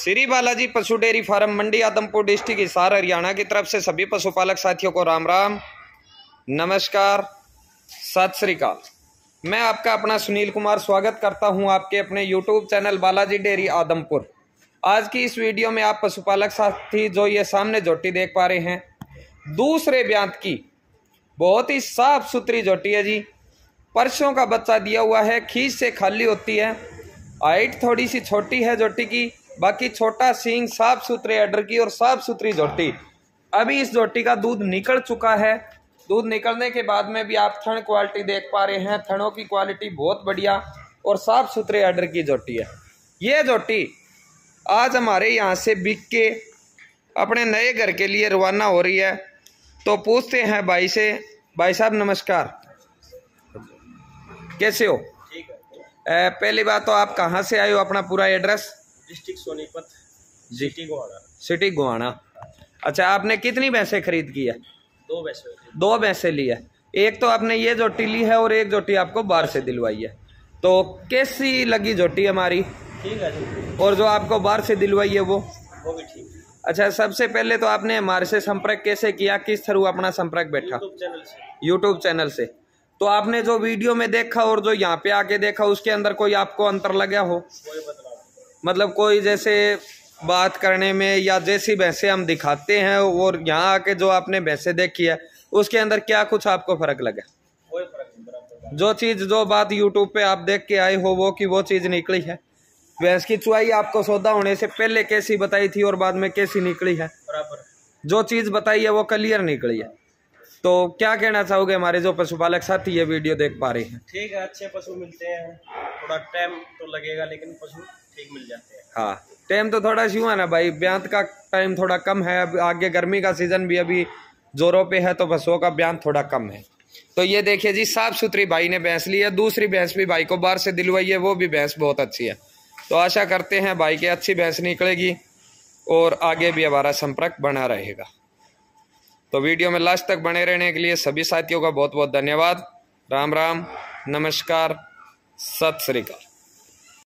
श्री बालाजी पशु dairy farm Mandi Adampur district Hisar Haryana की तरफ से सभी पशुपालक साथियों को राम राम, नमस्कार, सत श्री अकाल। मैं आपका अपना सुनील कुमार स्वागत करता हूं आपके अपने YouTube channel Balaji dairy Adampur. आज की इस वीडियो में आप पशुपालक साथी जो ये सामने जोटी देख पा रहे हैं, दूसरे ब्यांत की बहुत ही साफ सुथरी जोटी है जी। परसों का बच्चा दिया हुआ है, खींच से खाली होती है, हाइट थोड़ी सी छोटी है जोटी की, बाकी छोटा सींग, साफ सुथरे अडर की और साफ सुथरी जोटी। अभी इस जोटी का दूध निकल चुका है। दूध निकलने के बाद में भी आप थन क्वालिटी देख पा रहे हैं, थनों की क्वालिटी बहुत बढ़िया और साफ सुथरे अडर की जोटी है। ये जोटी आज हमारे यहाँ से बिक के अपने नए घर के लिए रवाना हो रही है। तो पूछते हैं भाई से। भाई साहब नमस्कार, कैसे हो? ठीक है। पहली बात तो आप कहाँ से आए हो, अपना पूरा address? District Sonipat, city Gohana. City Gohana. अच्छा, आपने कितनी भैंसें खरीद की है? दो भैंसें ली है। एक तो आपने ये जोटी ली है और एक जोटी आपको बाहर से दिलवाई है। तो कैसी लगी जोटी हमारी? ठीक है। और जो आपको बाहर से दिलवाई है वो भी ठीक है। अच्छा, सबसे पहले तो आपने हमारे से संपर्क कैसे किया, किस थ्रू अपना संपर्क बैठा? यूट्यूब चैनल से। तो आपने जो वीडियो में देखा और जो यहाँ पे आके देखा, उसके अंदर कोई आपको अंतर लगा हो? कोई बदलाव? मतलब कोई जैसे बात करने में या जैसी भैंसें हम दिखाते हैं और यहाँ आके जो आपने भैंसें देखी है उसके अंदर क्या कुछ आपको फर्क लगा? कोई फर्क नहीं, बराबर। जो चीज, जो बात यूट्यूब पे आप देख के आए हो वो की वो चीज निकली है। भैंस की चुआई आपको सौदा होने से पहले कैसी बताई थी और बाद में कैसी निकली है? बराबर। जो चीज बताई है वो क्लियर निकली है। तो क्या कहना चाहोगे हमारे जो पशुपालक साथी ये वीडियो देख पा रहे हैं? ठीक है, अच्छे पशु मिलते हैं, थोड़ा टाइम तो लगेगा लेकिन पशु ठीक मिल जाते हैं। हाँ, टाइम तो थोड़ा सी हुआ ना भाई, ब्यांत का टाइम थोड़ा कम है। अब आगे गर्मी का सीजन भी अभी जोरों पे है तो पशुओं का ब्यांत थोड़ा कम है। तो ये देखिए जी, साफ सुथरी भाई ने भैंस ली है। दूसरी भैंस भी भाई को बाहर से दिलवाई है, वो भी भैंस बहुत अच्छी है। तो आशा करते हैं भाई की अच्छी भैंस निकलेगी और आगे भी हमारा संपर्क बना रहेगा। तो वीडियो में लास्ट तक बने रहने के लिए सभी साथियों का बहुत बहुत धन्यवाद। राम राम, नमस्कार, सत श्री अकाल।